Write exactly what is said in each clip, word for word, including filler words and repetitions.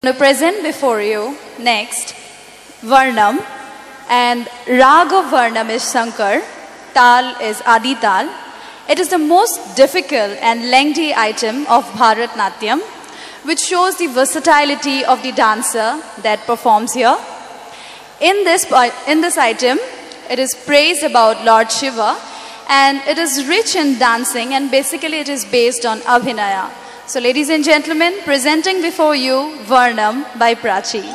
To present before you next Varnam, and Rag of Varnam is Shankar, Tal is Adi Tal. It is the most difficult and lengthy item of Bharatnatyam, which shows the versatility of the dancer that performs here. In this, in this item, it is praise about Lord Shiva, and it is rich in dancing, and basically it is based on Abhinaya. So ladies and gentlemen, presenting before you Varnam by Prachi.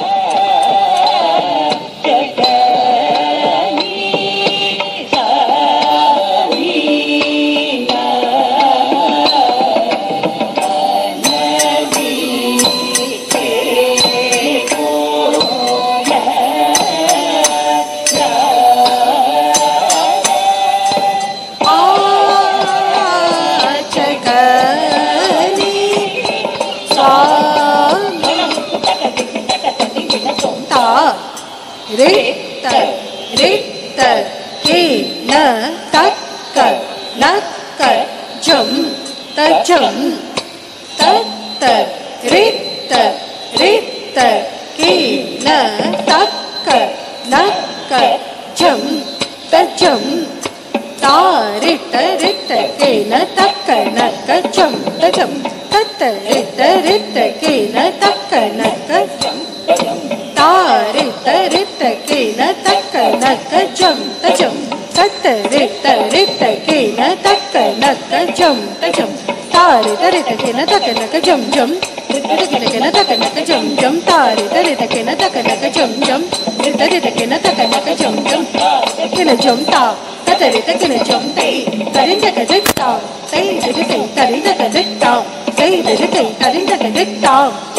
Rit rit ke na tat ka nat ka jum ta jum tat tat rit rit ke na tat ka nat ka jum ta jum ta rit rit ke na tat ka nat ka jum ta jum tat rit rit ke na tat ka nat ka jum ta rit rit ke na tak ka na ka jum ta jum tat rit rit ke na tak ka na ka jum ta jum ta rit rit ke na tak na ka jum jum rit rit ke na tak na ka jum jum ta rit rit ke na tak na ka jum jum rit rit ke na tak na ka jum jum ke na jum ta tat rit ke na jum tai ta rin ta ka rit ta tai rit tai ta rin ta ka rit ta tai rit tai ta rin ta ka rit ta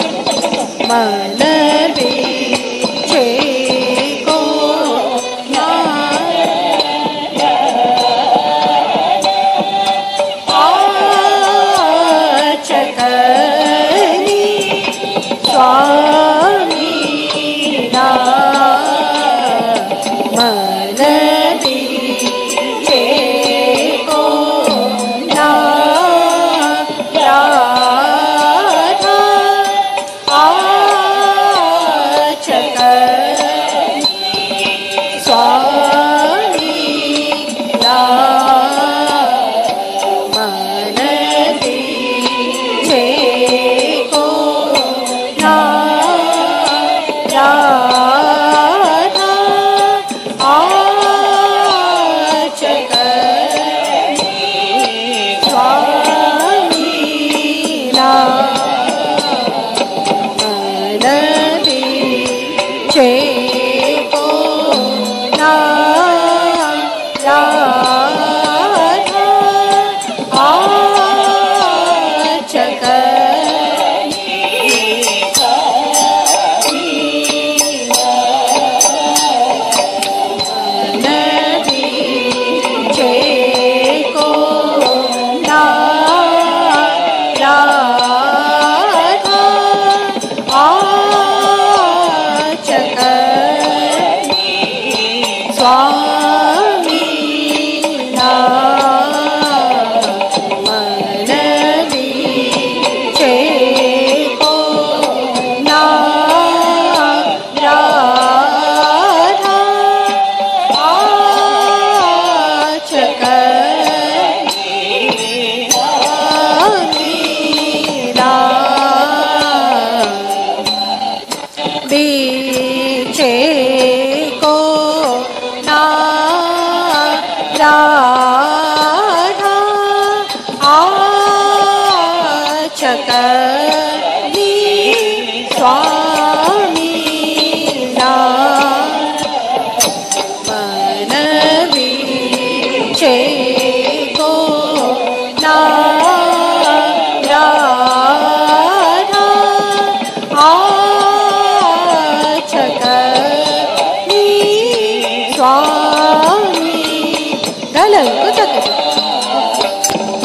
Malarvi Cheko Na Achakani Swami Na Malarvi Cheko Na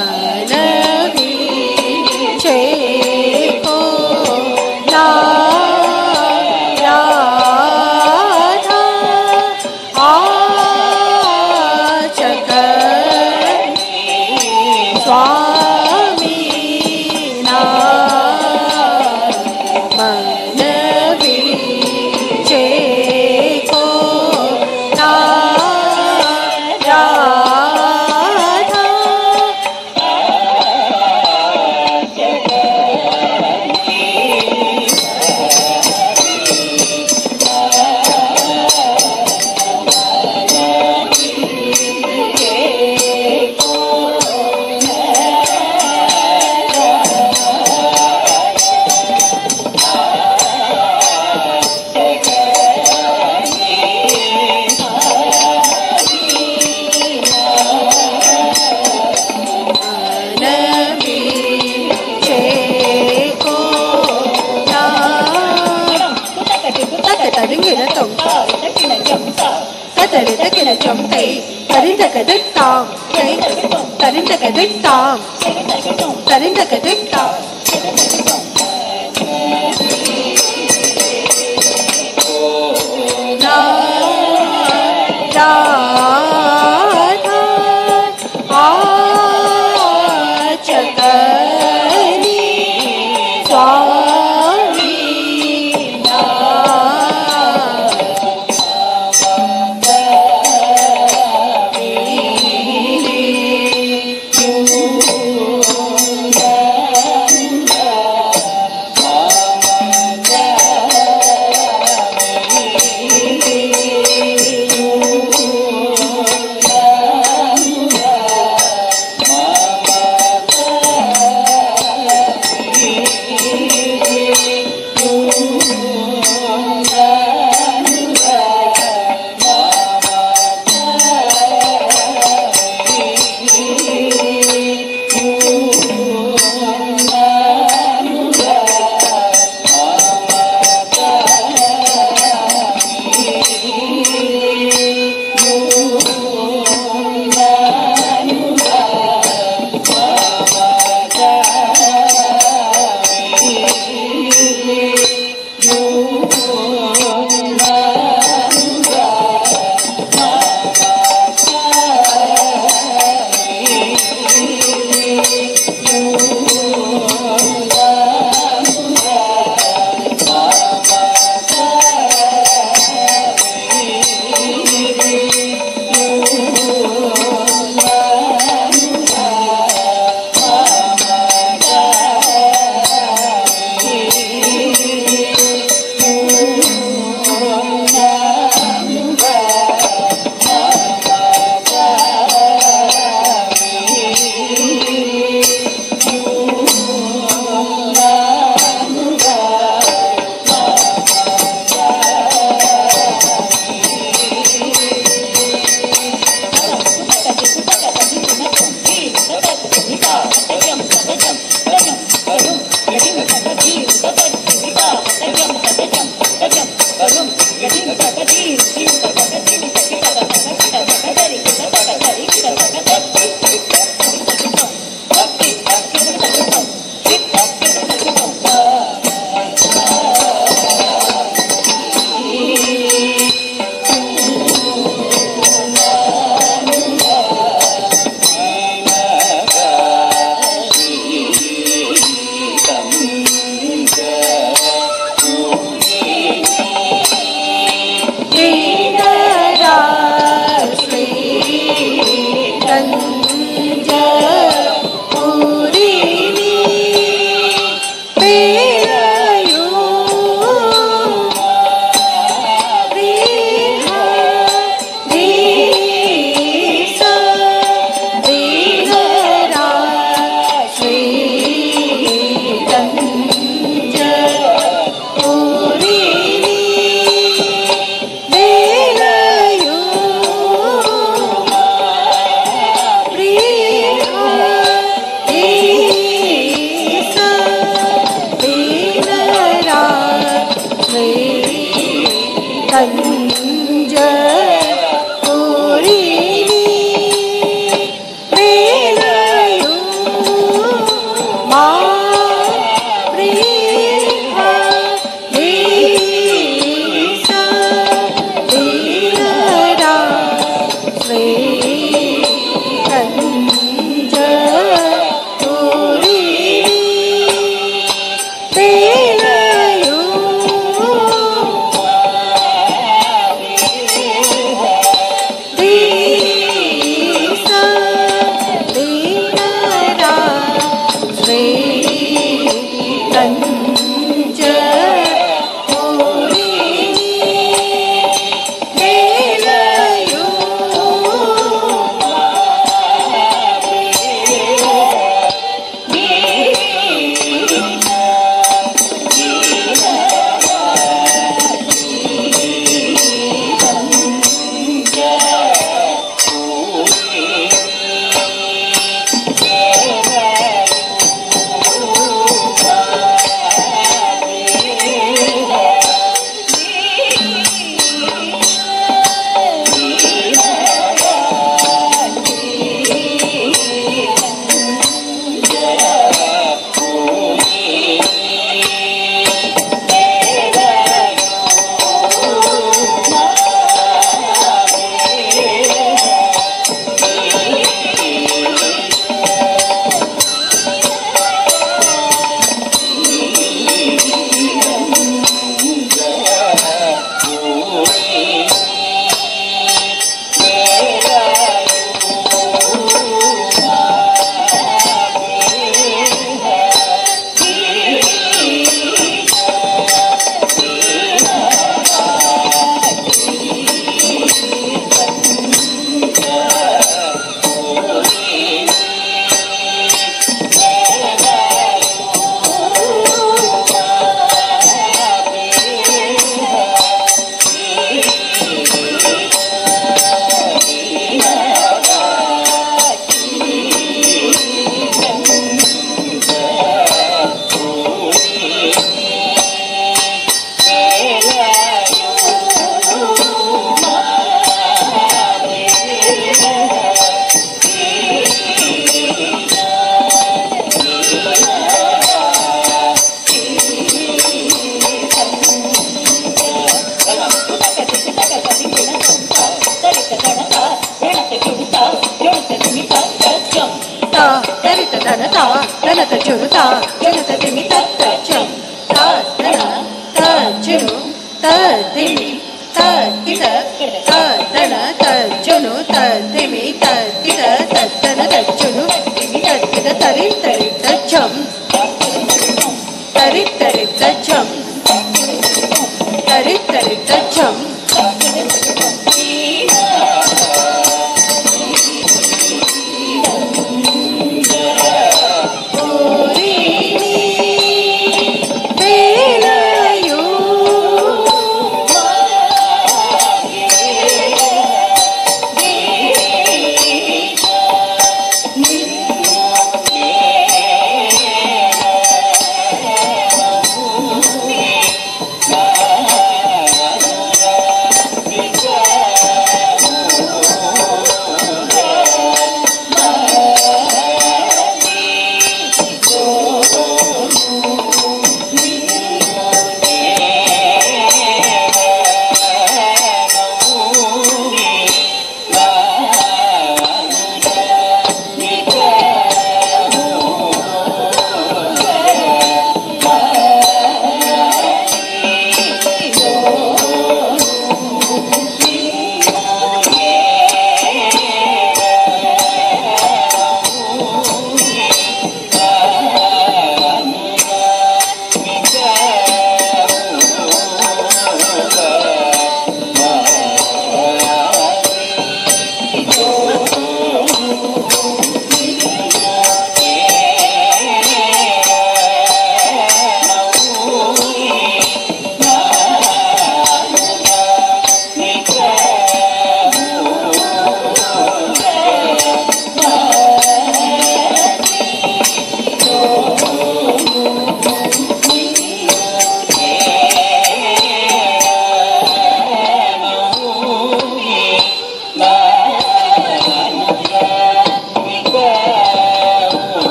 Cheko na தரிந்தகதிட்டாம் தரிந்தகதிட்டாம் झिम त धिम